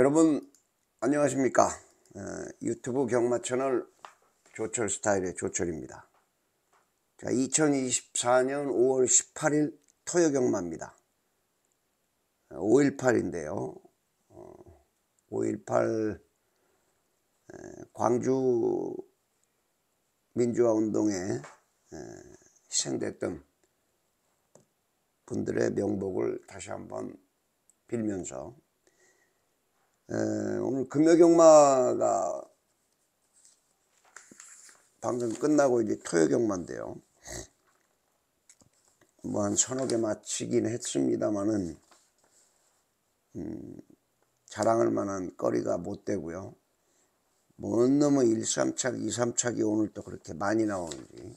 여러분 안녕하십니까. 유튜브 경마 채널 조철 스타일의 조철입니다. 자, 2024년 5월 18일 토요 경마입니다. 5.18인데요 5.18 광주 민주화 운동에 희생됐던 분들의 명복을 다시 한번 빌면서 오늘 금요경마가 방금 끝나고 이제 토요경마인데요. 뭐 한 서너 개 마치긴 했습니다만은 자랑할 만한 거리가 못 되고요. 뭔 놈의 1, 3착, 2, 3착이 오늘 또 그렇게 많이 나오는지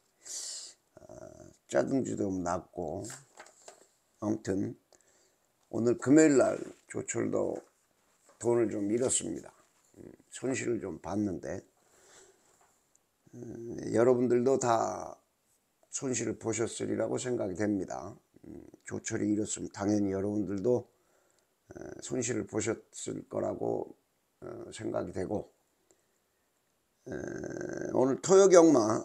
짜증지도 낮고, 아무튼 오늘 금요일날 조철도 돈을 좀 잃었습니다. 손실을 좀 봤는데 여러분들도 다 손실을 보셨으리라고 생각이 됩니다. 조철이 잃었으면 당연히 여러분들도 손실을 보셨을 거라고 생각이 되고, 오늘 토요경마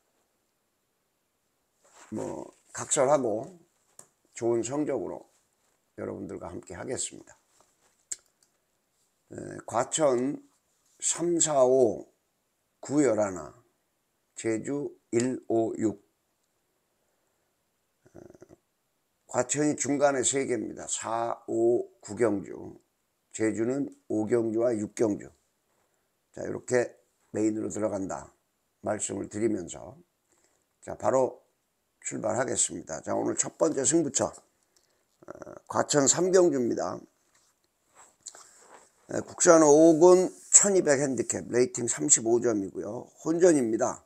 뭐 각설하고 좋은 성적으로 여러분들과 함께 하겠습니다. 과천 3, 4, 5, 9, 11, 제주 1, 5, 6. 과천이 중간에 3개입니다. 4, 5, 9경주, 제주는 5경주와 6경주. 자, 이렇게 메인으로 들어간다 말씀을 드리면서 자, 바로 출발하겠습니다. 자, 오늘 첫 번째 승부처 과천 3경주입니다. 국산 5군 1200 핸디캡, 레이팅 35점이고요. 혼전입니다.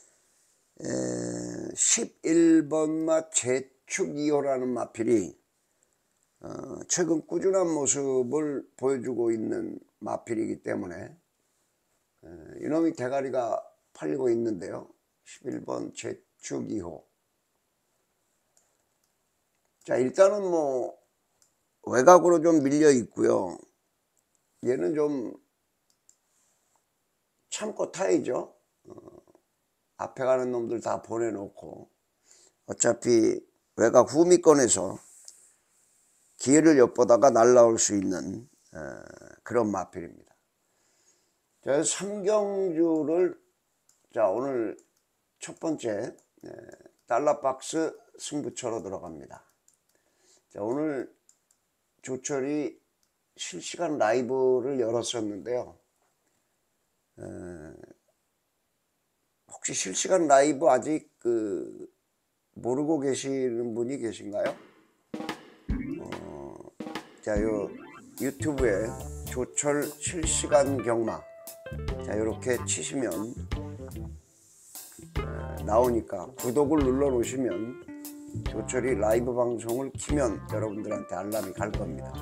11번 맛 제축 2호라는 마필이 최근 꾸준한 모습을 보여주고 있는 마필이기 때문에 이놈이 대가리가 팔리고 있는데요. 11번 제축 2호. 자, 일단은 뭐 외곽으로 좀 밀려 있고요. 얘는 좀 참고 타야죠. 앞에 가는 놈들 다 보내놓고 어차피 외곽 후미권에서 기회를 엿보다가 날라올 수 있는 그런 마필입니다. 자, 3경주를 자, 오늘 첫 번째 달러박스 승부처로 들어갑니다. 자, 오늘 조철이 실시간 라이브를 열었었는데요. 혹시 실시간 라이브 아직 모르고 계시는 분이 계신가요? 자, 요 유튜브에 조철 실시간 경마, 자, 이렇게 치시면 나오니까 구독을 눌러 놓으시면 조철이 라이브 방송을 키면 여러분들한테 알람이 갈 겁니다.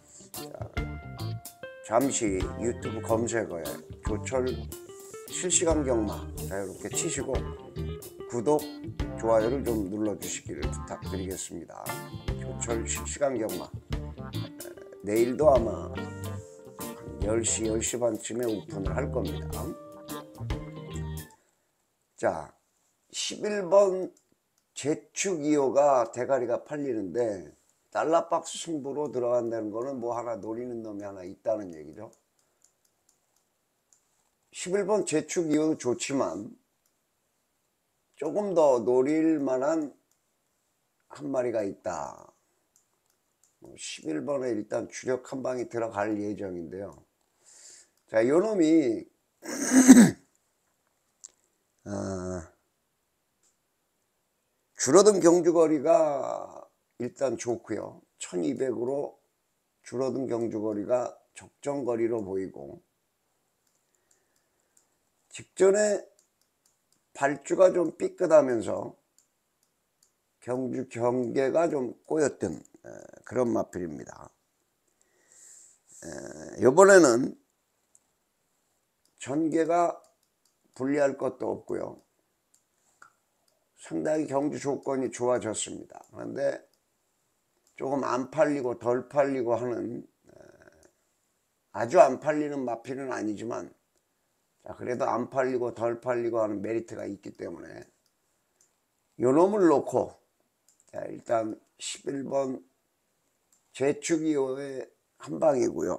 잠시 유튜브 검색어에 조철 실시간 경마, 자, 이렇게 치시고 구독, 좋아요를 좀 눌러주시기를 부탁드리겠습니다. 조철 실시간 경마 내일도 아마 10시, 10시 반쯤에 오픈을 할 겁니다. 자, 11번 제축 2호가 대가리가 팔리는데 달러박스 승부로 들어간다는 거는 뭐 하나 노리는 놈이 하나 있다는 얘기죠. 11번 제축 2호도 좋지만 조금 더 노릴 만한 한 마리가 있다. 11번에 일단 주력 한 방이 들어갈 예정인데요. 자, 요 놈이 줄어든 경주거리가 일단 좋고요. 1200으로 줄어든 경주거리가 적정거리로 보이고, 직전에 발주가 좀 삐끗하면서 경주 경계가 좀 꼬였던 그런 마필입니다. 이번에는 전개가 불리할 것도 없고요. 상당히 경주 조건이 좋아졌습니다. 그런데 조금 안 팔리고 덜 팔리고 하는 아주 안 팔리는 마필은 아니지만, 자, 그래도 안 팔리고 덜 팔리고 하는 메리트가 있기 때문에 요 놈을 놓고, 자, 일단 11번 제축이호의 한 방이고요.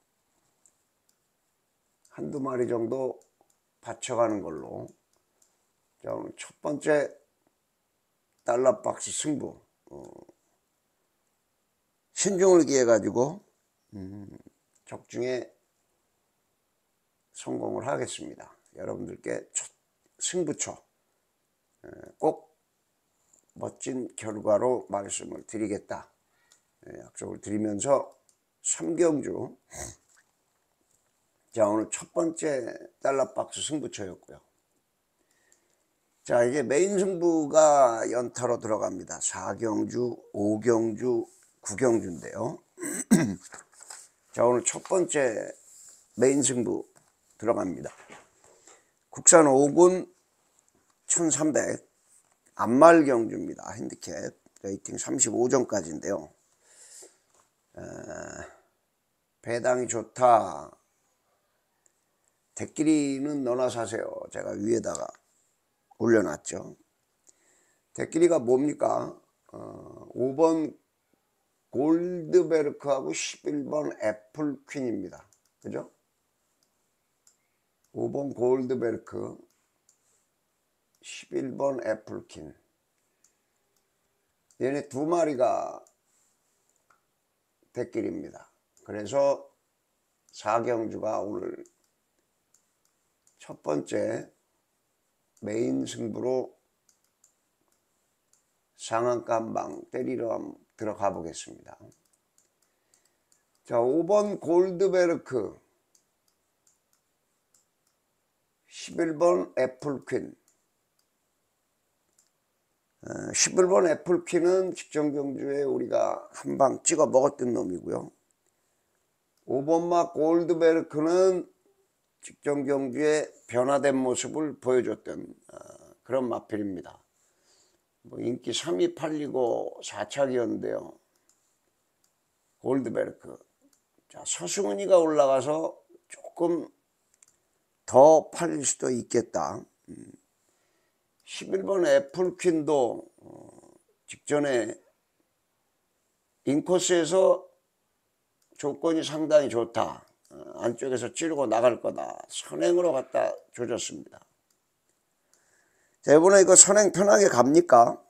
한두 마리 정도 받쳐가는 걸로. 자, 오늘 첫 번째 달러박스 승부, 신중을 기해 가지고 적중에 성공을 하겠습니다. 여러분들께 첫 승부처 꼭 멋진 결과로 말씀을 드리겠다, 약속을 드리면서 3경주, 자, 오늘 첫 번째 달러박스 승부처였고요. 자, 이제 메인 승부가 연타로 들어갑니다. 4경주, 5경주, 9경주인데요. 자, 오늘 첫 번째 메인 승부 들어갑니다. 국산 5군 1300 안말 경주입니다. 핸디캡 레이팅 35점까지인데요. 배당이 좋다. 대끼리는 너나 사세요. 제가 위에다가 올려놨죠. 대끼리가 뭡니까? 5번 골드베르크하고 11번 애플퀸입니다. 그죠? 5번 골드베르크, 11번 애플퀸. 얘네 두 마리가 대끼리입니다. 그래서 4경주가 오늘 첫 번째 메인 승부로 상한가 한 방 때리러 들어가 보겠습니다. 자, 5번 골드베르크, 11번 애플퀸. 11번 애플퀸은 직전 경주에 우리가 한 방 찍어 먹었던 놈이고요. 5번마 골드베르크는 직전 경주에 변화된 모습을 보여줬던 그런 마필입니다. 뭐 인기 3위 팔리고 4착이었는데요. 골드베르크. 자, 서승은이가 올라가서 조금 더 팔릴 수도 있겠다. 11번 애플퀸도 직전에 인코스에서 조건이 상당히 좋다. 안쪽에서 찌르고 나갈 거다. 선행으로 갖다 조졌습니다. 자, 이번에 이거 선행 편하게 갑니까?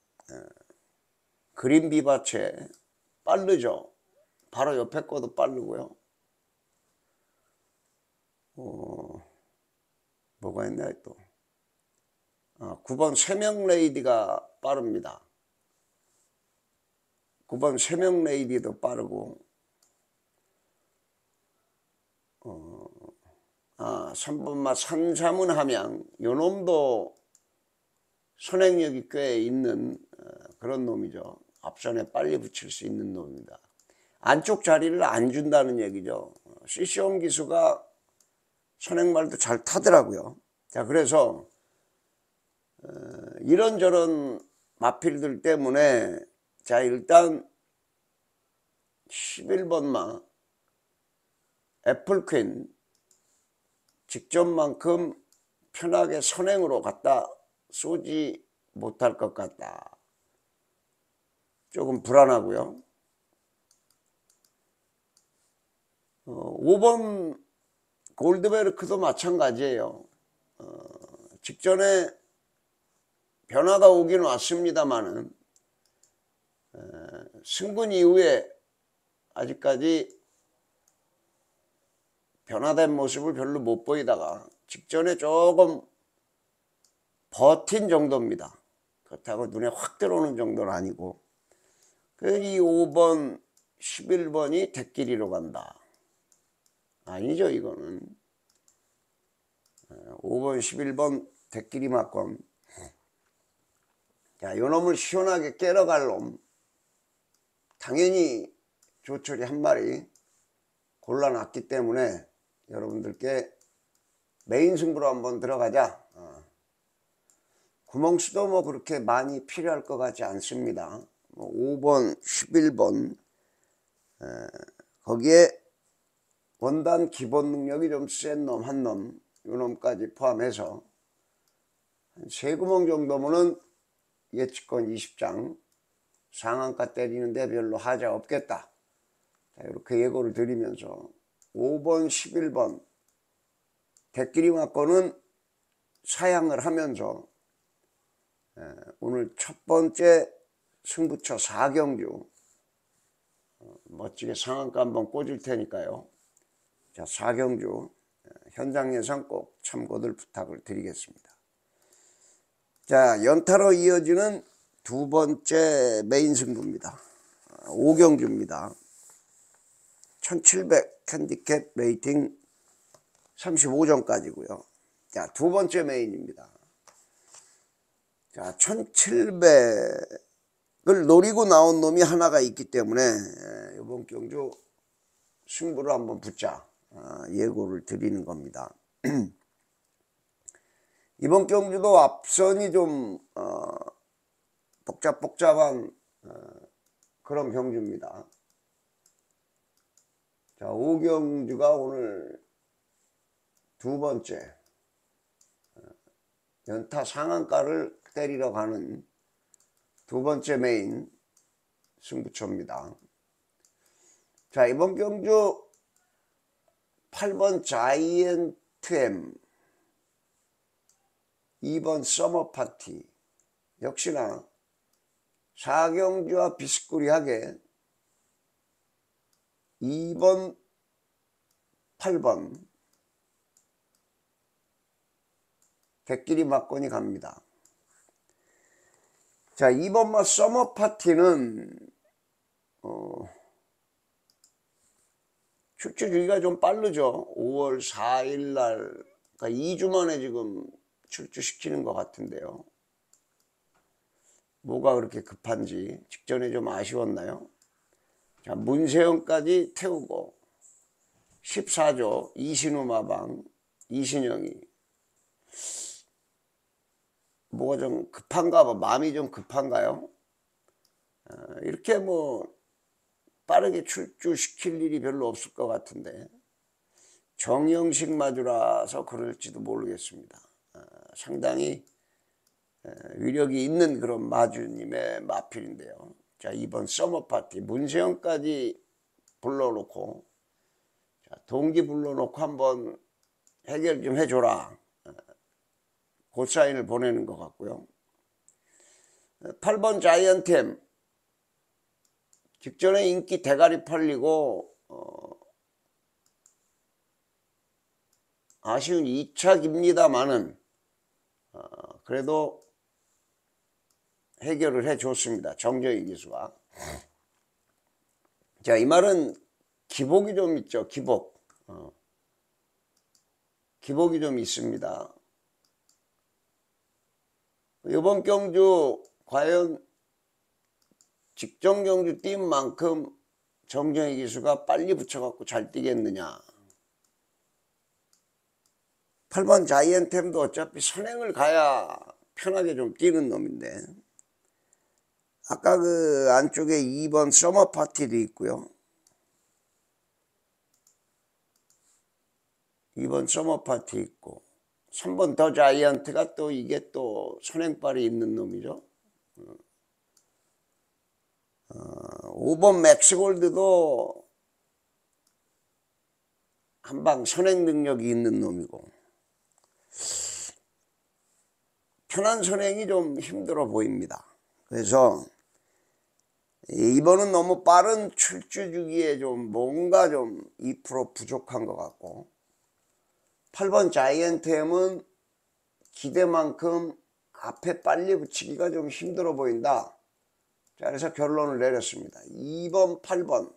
그린 비바체 빠르죠. 바로 옆에 거도 빠르고요. 뭐가 있나 또. 9번 세명 레이디가 빠릅니다. 9번 세명 레이디도 빠르고, 3번마 산삼은 함양, 요 놈도 선행력이 꽤 있는 그런 놈이죠. 앞선에 빨리 붙일 수 있는 놈입니다. 안쪽 자리를 안 준다는 얘기죠. 시시온 기수가 선행말도 잘 타더라고요. 자, 그래서 이런저런 마필들 때문에, 자, 일단 11번마 애플퀸 직전만큼 편하게 선행으로 갖다 쏘지 못할 것 같다. 조금 불안하고요. 5번 골드베르크도 마찬가지예요. 직전에 변화가 오긴 왔습니다만은 승분 이후에 아직까지 변화된 모습을 별로 못 보이다가 직전에 조금 버틴 정도입니다. 그렇다고 눈에 확 들어오는 정도는 아니고, 이 5번 11번이 대끼리로 간다. 아니죠, 이거는. 5번 11번 대끼리 맞건. 자, 요 놈을 시원하게 깨러 갈 놈, 당연히 조철이 한 마리 골라놨기 때문에 여러분들께 메인 승부로 한번 들어가자. 구멍수도 뭐 그렇게 많이 필요할 것 같지 않습니다. 5번 11번 거기에 원단 기본 능력이 좀 센 놈 한 놈, 요 놈까지 포함해서 한 3구멍 정도면은 예측권 20장 상한가 때리는데 별로 하자 없겠다. 자, 이렇게 예고를 드리면서 5번, 11번 대끼리 맞고는 사양을 하면서 오늘 첫 번째 승부처 4경주 멋지게 상한가 한번 꽂을 테니까요. 자, 4경주 현장 예상 꼭 참고들 부탁을 드리겠습니다. 자, 연타로 이어지는 두 번째 메인 승부입니다. 5경주입니다. 1700 핸디캡 레이팅 35점까지고요. 자, 두 번째 메인입니다. 자, 1700을 노리고 나온 놈이 하나가 있기 때문에 이번 경주 승부를 한번 붙자 예고를 드리는 겁니다. 이번 경주도 앞선이 좀 복잡한 그런 경주입니다. 자, 5경주가 오늘 두 번째 연타 상한가를 때리러 가는 두 번째 메인 승부처입니다. 자, 이번 경주 8번 자이언트 M, 2번 서머파티 역시나 4경주와 비스꾸리하게 2번, 8번 대끼리 맞건이 갑니다. 자, 2번마 서머파티는 출주 주기가 좀 빠르죠. 5월 4일 날, 그러니까 2주 만에 지금 출주시키는 것 같은데요. 뭐가 그렇게 급한지 직전에 좀 아쉬웠나요? 자, 문세영까지 태우고 14조 이신우 마방 이신영이 뭐가 좀 급한가 봐. 마음이 좀 급한가요? 이렇게 뭐 빠르게 출주시킬 일이 별로 없을 것 같은데 정영식 마주라서 그럴지도 모르겠습니다. 상당히 위력이 있는 그런 마주님의 마필인데요. 자, 이번 서머파티 문세영까지 불러놓고 자, 동기 불러놓고 한번 해결 좀 해줘라. 고사인을 보내는 것 같고요. 8번 자이언트 M 직전에 인기 대가리 팔리고 아쉬운 2착입니다만은 그래도 해결을 해줬습니다. 정정희 기수가. 자, 이 말은 기복이 좀 있죠. 기복. 기복이 좀 있습니다. 이번 경주 과연 직전 경주 뛴 만큼 정정희 기수가 빨리 붙여갖고 잘 뛰겠느냐. 8번 자이언템도 어차피 선행을 가야 편하게 좀 뛰는 놈인데 아까 그 안쪽에 2번 서머파티도 있고요. 2번 서머파티 있고 3번 더 자이언트가 또 이게 또 선행발이 있는 놈이죠. 5번 맥스골드도 한방 선행 능력이 있는 놈이고 편한 선행이 좀 힘들어 보입니다. 그래서 이번은 너무 빠른 출주 주기에 좀 뭔가 좀 2% 부족한 것 같고 8번 자이언트 M은 기대만큼 앞에 빨리 붙이기가 좀 힘들어 보인다. 자, 그래서 결론을 내렸습니다. 2번, 8번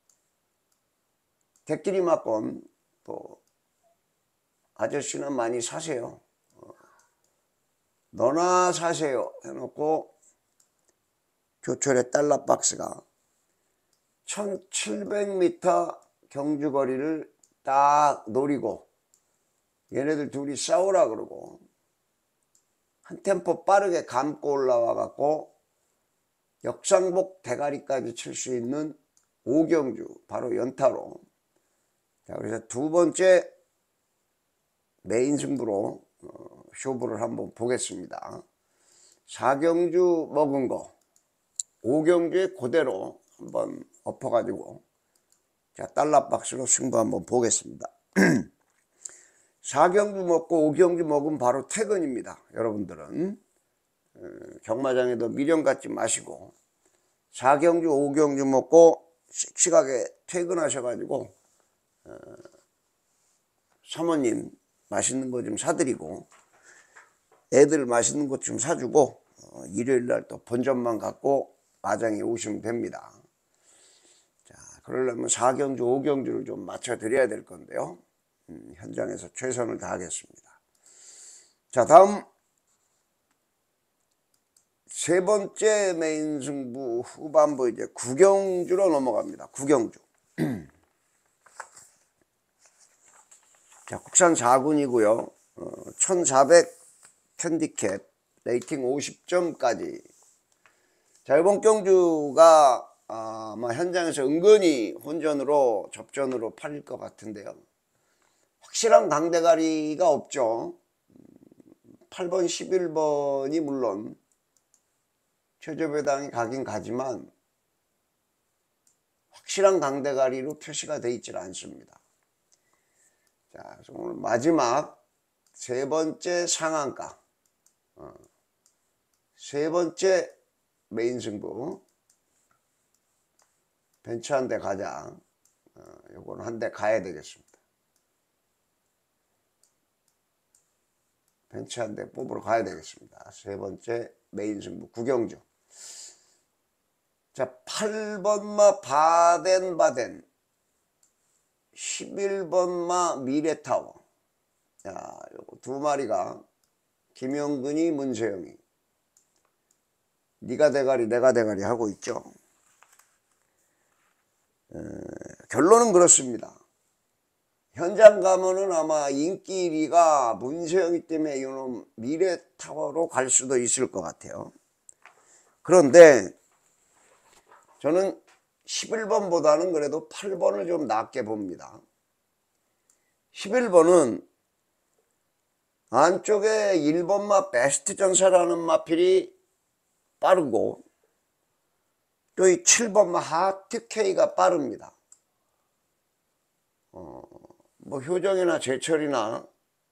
대끼리 맞건 또 아저씨는 많이 사세요. 너나 사세요 해놓고 교철의 달러 박스가 1700m 경주거리를 딱 노리고 얘네들 둘이 싸우라 그러고 한 템포 빠르게 감고 올라와 갖고 역상복 대가리까지 칠 수 있는 5경주 바로 연타로 자, 그래서 두 번째 메인 승부로 쇼부를 한번 보겠습니다. 4경주 먹은 거 5경주에 그대로 한번 엎어가지고 자, 달러 박스로 승부 한번 보겠습니다. 4경주 먹고 5경주 먹으면 바로 퇴근입니다. 여러분들은 경마장에도 미련 갖지 마시고 4경주 5경주 먹고 씩씩하게 퇴근하셔가지고 사모님 맛있는 거 좀 사드리고 애들 맛있는 것 좀 사주고 일요일날 또 본전만 갖고 마장에 오시면 됩니다. 자, 그러려면 4경주 5경주를 좀 맞춰 드려야 될 건데요. 현장에서 최선을 다하겠습니다. 자, 다음 세 번째 메인 승부 후반부 이제 9경주로 넘어갑니다. 9경주. 자, 국산 4군이고요. 1400 핸디캡 레이팅 50점까지. 자, 이번 경주가 아마 현장에서 은근히 혼전으로 접전으로 팔릴 것 같은데요. 확실한 강대가리가 없죠. 8번 11번이 물론 최저배당이 가긴 가지만 확실한 강대가리로 표시가 되어 있질 않습니다. 자, 그래서 오늘 마지막 세 번째 상한가, 세 번째 메인 승부, 벤츠 한 대 가자. 요거는 한 대 가야 되겠습니다. 벤츠 한 대 뽑으러 가야 되겠습니다. 세 번째 메인 승부 9경주. 자, 8번마 바덴바덴, 11번마 미래타워. 자, 요거 두 마리가 김영근이 문세영이 네가 대가리 내가 대가리 하고 있죠. 결론은 그렇습니다. 현장 가면은 아마 인기 1위가 문세영이 때문에 이놈 미래타워로 갈 수도 있을 것 같아요. 그런데 저는 11번보다는 그래도 8번을 좀 낮게 봅니다. 11번은 안쪽에 1번마 베스트 전사라는 마필이 빠르고 또 이 7번마 하트 K가 빠릅니다. 뭐 효정이나 제철이나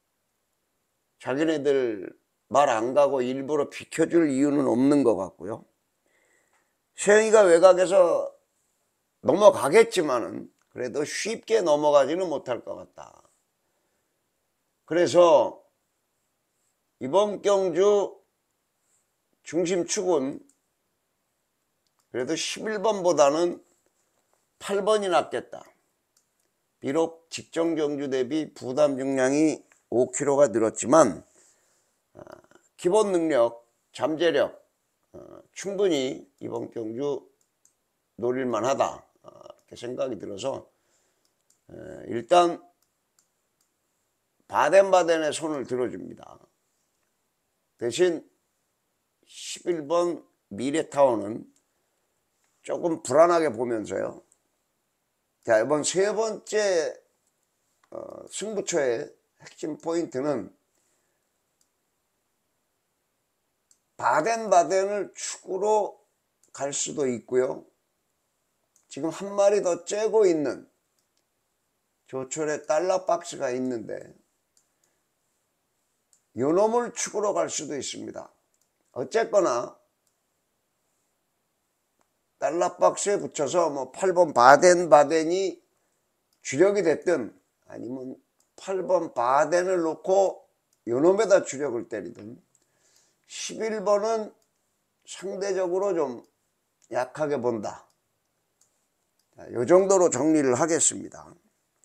자기네들 말 안 가고 일부러 비켜줄 이유는 없는 것 같고요. 세영이가 외곽에서 넘어가겠지만은 그래도 쉽게 넘어가지는 못할 것 같다. 그래서 이번 경주 중심축은 그래도 11번보다는 8번이 낫겠다. 비록 직전 경주 대비 부담 중량이 5kg가 늘었지만 기본 능력, 잠재력 충분히 이번 경주 노릴만 하다 이렇게 생각이 들어서 일단 바덴바덴의 손을 들어줍니다. 대신 11번 미래타워는 조금 불안하게 보면서요. 자, 이번 세 번째 승부처의 핵심 포인트는 바덴바덴을 축으로 갈 수도 있고요. 지금 한 마리 더 째고 있는 조철의 달러 박스가 있는데 요놈을 축으로 갈 수도 있습니다. 어쨌거나 달러 박스에 붙여서 뭐 8번 바덴바덴이 주력이 됐든 아니면 8번 바덴을 놓고 요놈에다 주력을 때리든 11번은 상대적으로 좀 약하게 본다. 이 정도로 정리를 하겠습니다.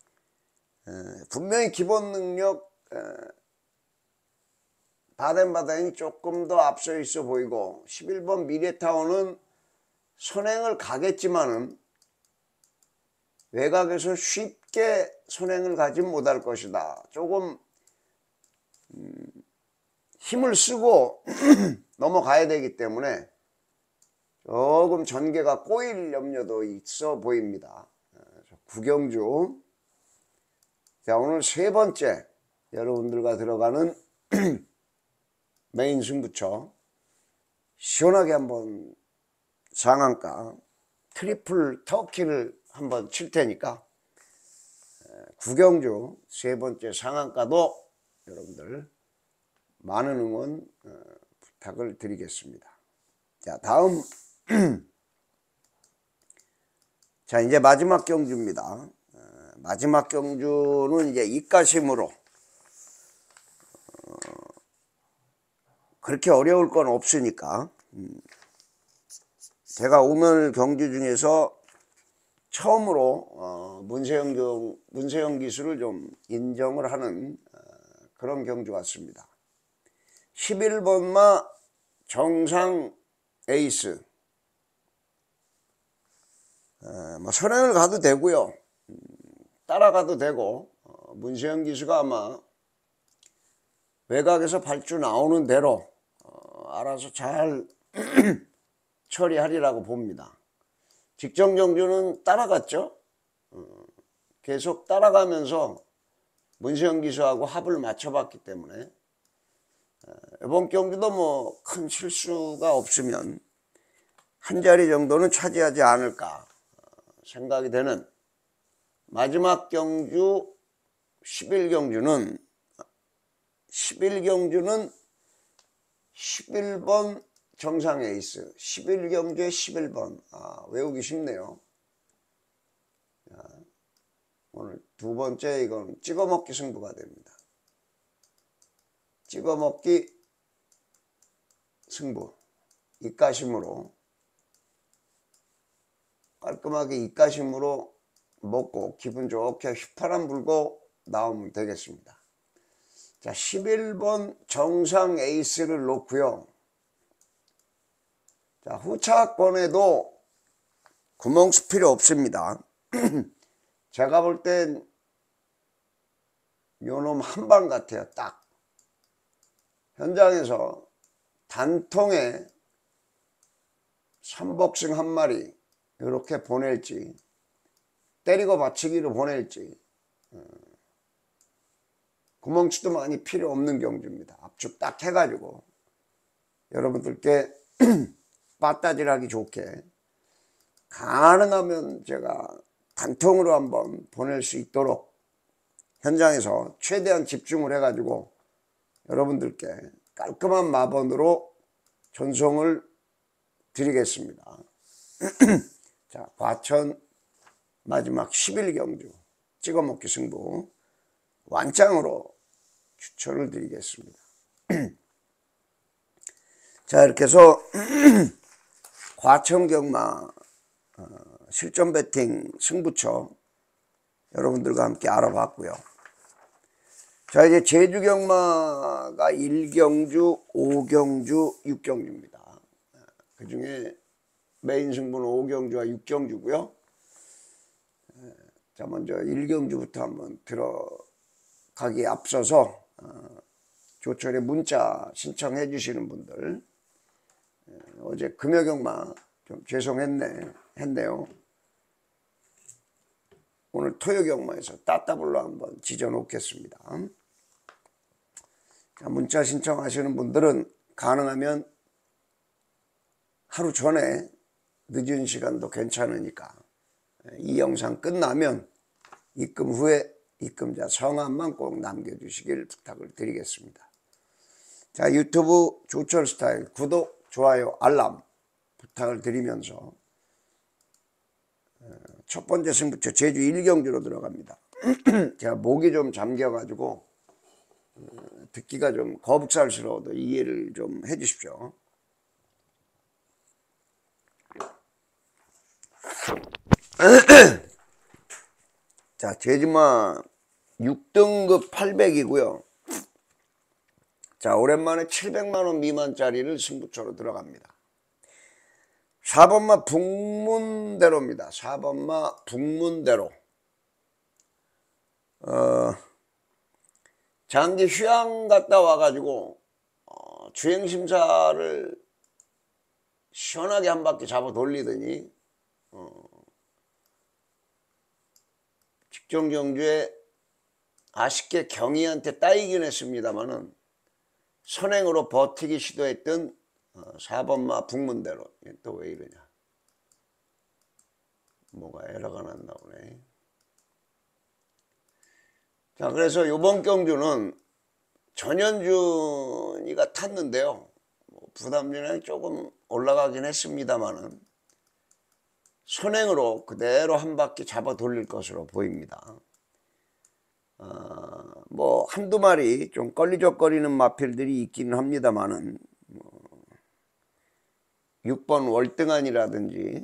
분명히 기본 능력 바덴바덴이 조금 더 앞서 있어 보이고 11번 미래타워는 선행을 가겠지만은 외곽에서 쉽게 선행을 가지 못할 것이다. 조금 힘을 쓰고 넘어가야 되기 때문에 조금 전개가 꼬일 염려도 있어 보입니다. 9경주 자, 오늘 세 번째 여러분들과 들어가는 메인 승부처 시원하게 한번 상한가 트리플 터키를 한번 칠 테니까 구경주 세 번째 상한가도 여러분들 많은 응원 부탁을 드리겠습니다. 자, 다음 자, 이제 마지막 경주입니다. 마지막 경주는 이제 입가심으로 그렇게 어려울 건 없으니까 제가 오늘 경주 중에서 처음으로 문세영 기술을 좀 인정을 하는 그런 경주 같습니다. 11번마 정상 에이스, 뭐 선행을 가도 되고요, 따라가도 되고, 문세영 기수가 아마 외곽에서 발주 나오는 대로 알아서 잘 처리하리라고 봅니다. 직전 경주는 따라갔죠. 계속 따라가면서 문세영 기수하고 합을 맞춰봤기 때문에 이번 경주도 뭐 큰 실수가 없으면 한 자리 정도는 차지하지 않을까 생각이 되는 마지막 경주 11경주는 11번 정상 에이스, 11경주에 11번. 외우기 쉽네요. 자, 오늘 두 번째 이건 찍어먹기 승부가 됩니다. 찍어먹기 승부. 입가심으로 깔끔하게 입가심으로 먹고 기분 좋게 휘파람 불고 나오면 되겠습니다. 자, 11번 정상 에이스를 놓고요. 자, 후차권에도 구멍 쓸 필요 없습니다. 제가 볼 땐 요놈 한 방 같아요. 딱 현장에서 단통에 삼복승 한 마리 이렇게 보낼지 때리고 받치기로 보낼지 구멍치도 많이 필요 없는 경주입니다. 압축 딱 해가지고 여러분들께 빠따질하기 좋게 가능하면 제가 단통으로 한번 보낼 수 있도록 현장에서 최대한 집중을 해가지고 여러분들께 깔끔한 마번으로 전송을 드리겠습니다. 자, 과천 마지막 11경주 찍어먹기 승부 완장으로 추천을 드리겠습니다. 자, 이렇게 해서 과천 경마 실전 배팅 승부처 여러분들과 함께 알아봤고요. 자, 이제 제주 경마가 1경주, 5경주, 6경주입니다. 그 중에 메인 승부는 5경주와 6경주고요. 자, 먼저 1경주부터 한번 들어가기에 앞서서 조철에 문자 신청해 주시는 분들, 어제 금요경마 좀 죄송했네요. 오늘 토요경마에서 따따블로 한번 지져 놓겠습니다. 자, 문자 신청하시는 분들은 가능하면 하루 전에 늦은 시간도 괜찮으니까 이 영상 끝나면 입금 후에 입금자 성함만 꼭 남겨주시길 부탁을 드리겠습니다. 자, 유튜브 조철스타일 구독, 좋아요, 알람 부탁을 드리면서 첫 번째 승부처 제주 1경주로 들어갑니다. 제가 목이 좀 잠겨가지고 듣기가 좀 거북살스러워도 이해를 좀 해주십시오. 자, 제주마 6등급 800이고요. 자, 오랜만에 700만원 미만짜리를 승부처로 들어갑니다. 4번마 북문대로입니다. 4번마 북문대로. 장기 휴양 갔다 와가지고 주행심사를 시원하게 한 바퀴 잡아 돌리더니 직전 경주에 아쉽게 경희한테 따이긴 했습니다만은 선행으로 버티기 시도했던 4번마 북문대로. 또 왜 이러냐, 뭐가 에러가 났나 보네. 자, 그래서 이번 경주는 전현준이가 탔는데요, 부담전에 조금 올라가긴 했습니다만은 선행으로 그대로 한 바퀴 잡아 돌릴 것으로 보입니다. 뭐 한두 마리 좀 걸리적거리는 마필들이 있기는 합니다만은 6번 월등한이라든지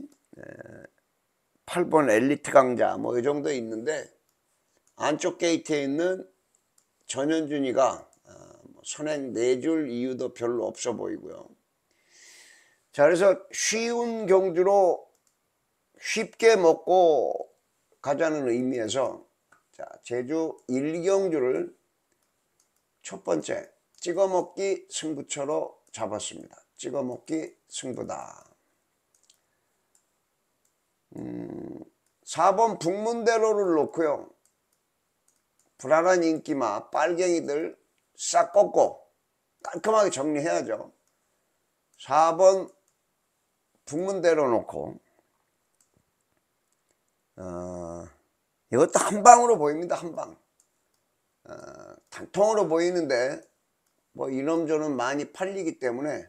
8번 엘리트 강자 뭐 이 정도 있는데, 안쪽 게이트에 있는 전현준이가 선행 내줄 이유도 별로 없어 보이고요. 자, 그래서 쉬운 경주로 쉽게 먹고 가자는 의미에서, 자, 제주 1경주를 첫 번째 찍어먹기 승부처로 잡았습니다. 찍어먹기 승부다. 4번 북문대로를 놓고요, 불안한 인기마 빨갱이들 싹 꺾고 깔끔하게 정리해야죠. 4번 북문대로 놓고 이것도 한 방으로 보입니다. 한 방. 단통으로 보이는데 뭐 이놈저놈 많이 팔리기 때문에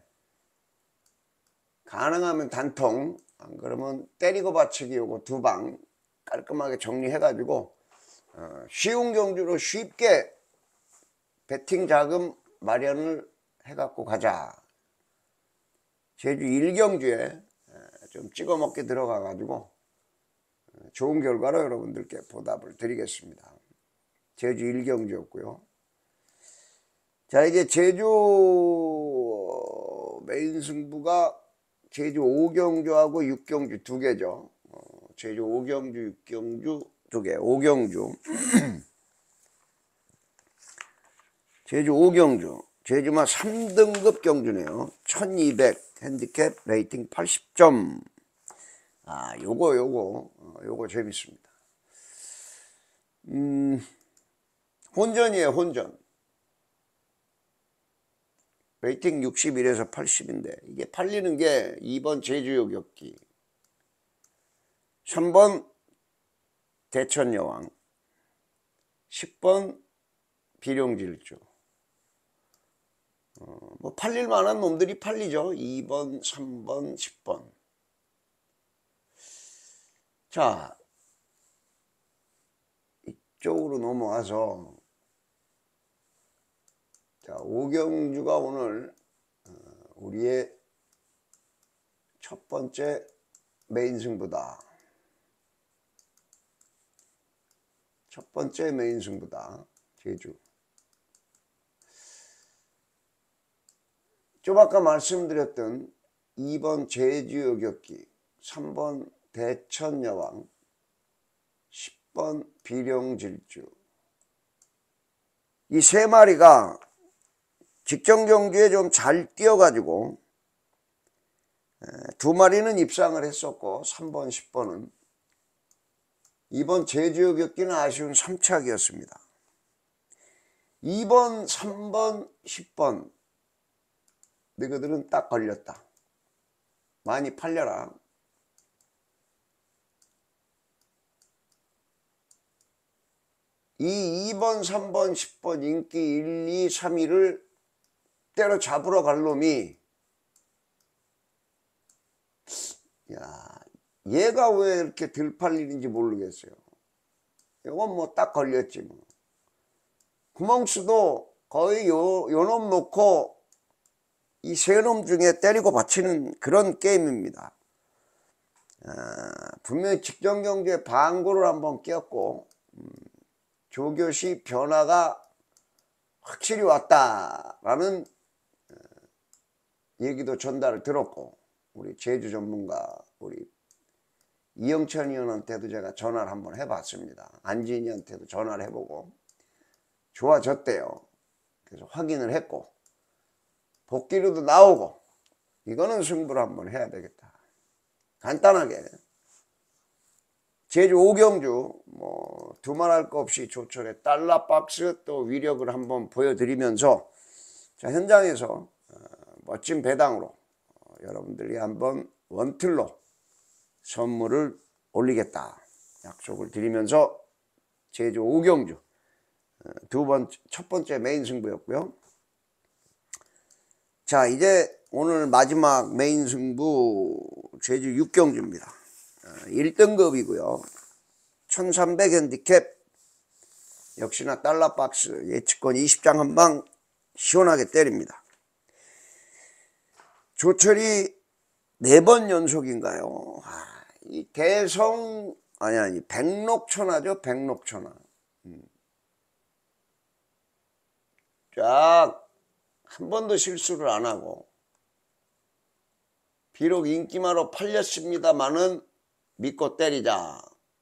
가능하면 단통, 안 그러면 때리고 받치기 요거 두 방 깔끔하게 정리해 가지고 쉬운 경주로 쉽게 배팅 자금 마련을 해 갖고 가자. 제주 1경주에 좀 찍어 먹게 들어가 가지고 좋은 결과로 여러분들께 보답을 드리겠습니다. 제주 1경주였고요. 자, 이제 제주 메인 승부가 제주 5경주하고 6경주 두 개죠. 제주 5경주, 6경주 두 개. 5경주. 제주 5경주. 제주마 3등급 경주네요. 1200 핸디캡 레이팅 80점. 요거 재밌습니다. 혼전이에요, 혼전. 레이팅 61에서 80인데 이게 팔리는 게 2번 제주요격기, 3번 대천여왕, 10번 비룡질주. 뭐 팔릴 만한 놈들이 팔리죠. 2번, 3번, 10번. 자, 이쪽으로 넘어와서, 자, 오경주가 오늘 우리의 첫 번째 메인 승부다. 첫 번째 메인 승부다. 제주. 좀 아까 말씀드렸던 2번 제주요격기, 3번 대천여왕, 10번 비룡질주. 이 세 마리가 직전 경주에 좀 잘 뛰어가지고 두 마리는 입상을 했었고, 3번, 10번은 이번 제주요격기는 아쉬운 3착이었습니다. 2번, 3번, 10번 너희들은 딱 걸렸다. 많이 팔려라. 이 2번, 3번, 10번 인기 1, 2, 3위를 때려잡으러 갈 놈이, 야, 얘가 왜 이렇게 덜 팔리는지 모르겠어요. 이건 뭐 딱 걸렸지 뭐. 구멍수도 거의 요 놈 놓고 이 세 놈 중에 때리고 받치는 그런 게임입니다. 분명히 직전 경주에 방구를 한번 꼈고 조교시 변화가 확실히 왔다라는 얘기도 전달을 들었고, 우리 제주 전문가 우리 이영천 의원한테도 제가 전화를 한번 해봤습니다. 안진이한테도 전화를 해보고 좋아졌대요. 그래서 확인을 했고 복귀로도 나오고, 이거는 승부를 한번 해야 되겠다. 간단하게 제주 오경주 뭐 두말할 거 없이 조철의 달러박스 또 위력을 한번 보여드리면서 자, 현장에서 멋진 배당으로 여러분들이 한번 원틀로 선물을 올리겠다 약속을 드리면서 제주 오경주 첫 번째 메인 승부였고요. 자, 이제 오늘 마지막 메인 승부 제주 6경주입니다. 1등급이고요. 1300 핸디캡 역시나 달러박스 예측권 20장 한방 시원하게 때립니다. 조철이 4번 연속인가요? 이 대성 아니 백록천하죠. 백록천하. 쫙 한 번도 실수를 안 하고 비록 인기마로 팔렸습니다마는 믿고 때리자.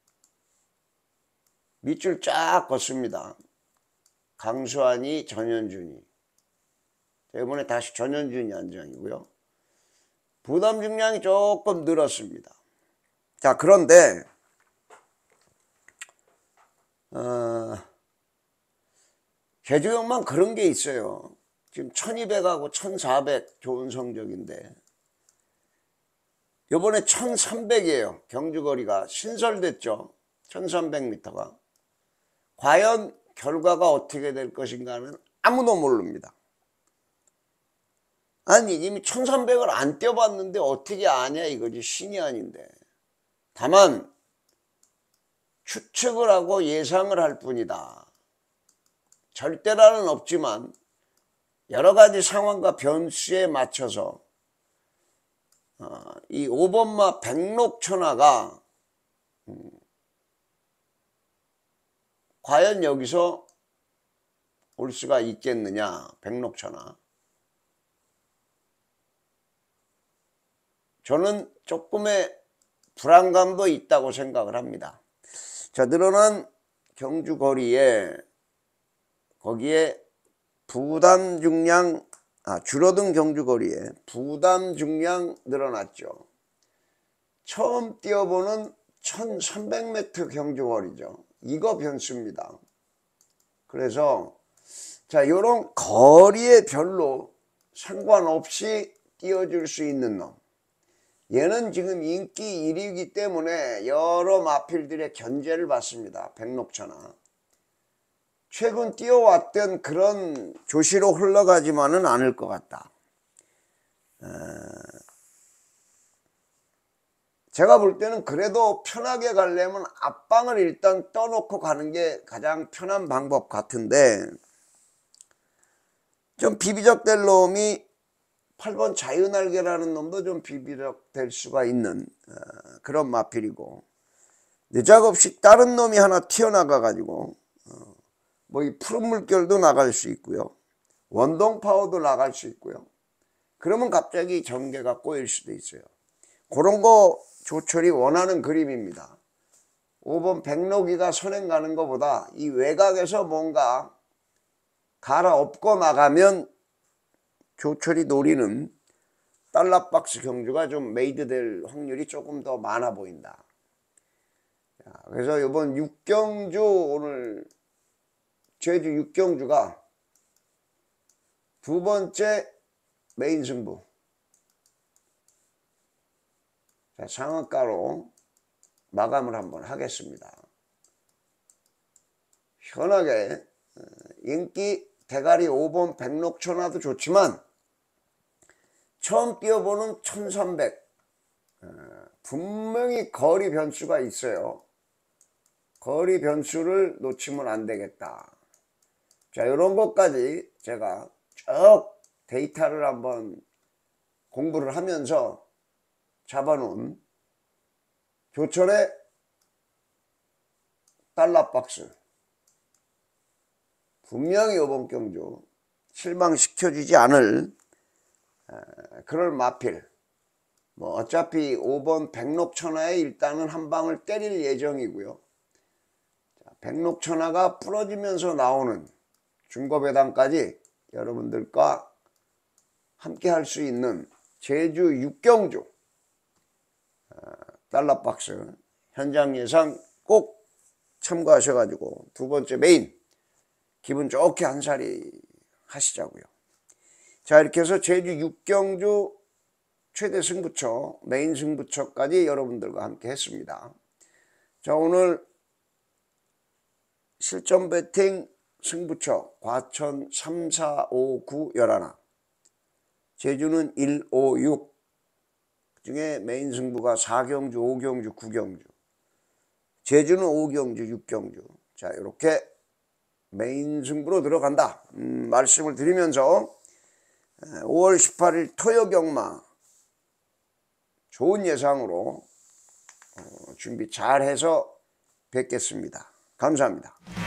밑줄 쫙 걷습니다. 강수환이 전현준이. 이번에 다시 전현준이 안장이고요. 부담 중량이 조금 늘었습니다. 자, 그런데 제주형만 그런 게 있어요. 지금 1200하고 1400 좋은 성적인데 요번에 1300이에요. 경주거리가 신설됐죠. 1300m가. 과연 결과가 어떻게 될 것인가는 아무도 모릅니다. 아니 이미 1300을 안 뛰어봤는데 어떻게 아냐 이거지. 신이 아닌데. 다만 추측을 하고 예상을 할 뿐이다. 절대라는 없지만 여러 가지 상황과 변수에 맞춰서 이 5번마 백록천하가 과연 여기서 올 수가 있겠느냐. 백록천하. 저는 조금의 불안감도 있다고 생각을 합니다. 자, 늘어난 경주 거리에 거기에 부담 중량 줄어든 경주 거리에 부담 중량 늘어났죠. 처음 뛰어보는 1300m 경주 거리죠. 이거 변수입니다. 그래서 자, 요런 거리에 별로 상관없이 뛰어줄 수 있는 놈. 얘는 지금 인기 1위이기 때문에 여러 마필들의 견제를 받습니다. 백록천하. 최근 뛰어왔던 그런 조시로 흘러가지만은 않을 것 같다. 제가 볼 때는 그래도 편하게 가려면 앞방을 일단 떠놓고 가는 게 가장 편한 방법 같은데 좀 비비적될 놈이 8번 자유날개라는 놈도 좀 비비적될 수가 있는 그런 마필이고 느작없이 다른 놈이 하나 튀어나가 가지고 뭐 이 푸른 물결도 나갈 수 있고요. 원동파워도 나갈 수 있고요. 그러면 갑자기 전개가 꼬일 수도 있어요. 그런 거 조철이 원하는 그림입니다. 5번 백록이가 선행 가는 것보다 이 외곽에서 뭔가 갈아엎고 나가면 조철이 노리는 달러박스 경주가 좀 메이드 될 확률이 조금 더 많아 보인다. 그래서 이번 6경주 오늘 제주 6경주가 두 번째 메인 승부. 자, 상한가로 마감을 한번 하겠습니다. 시원하게 인기 대가리 5번 백록천하도 좋지만 처음 뛰어보는 1300 분명히 거리 변수가 있어요. 거리 변수를 놓치면 안 되겠다. 자, 이런 것까지 제가 쭉 데이터를 한번 공부를 하면서 잡아놓은 조철의 달러박스. 분명히 이번 경주 실망시켜주지 않을 그럴 마필. 뭐 어차피 5번 백록천하에 일단은 한 방을 때릴 예정이고요. 백록천하가 부러지면서 나오는 중고배당까지 여러분들과 함께 할 수 있는 제주 6경주 달러박스 현장 예상 꼭 참고하셔가지고 두 번째 메인 기분 좋게 한 사리 하시자고요. 자, 이렇게 해서 제주 6경주 최대 승부처, 메인 승부처까지 여러분들과 함께 했습니다. 자, 오늘 실전 배팅 승부처 과천 3, 4, 5, 9, 11, 제주는 1, 5, 6 그중에 메인 승부가 4경주, 5경주, 9경주, 제주는 5경주, 6경주. 자, 이렇게 메인 승부로 들어간다 말씀을 드리면서 5월 18일 토요경마 좋은 예상으로 준비 잘 해서 뵙겠습니다. 감사합니다.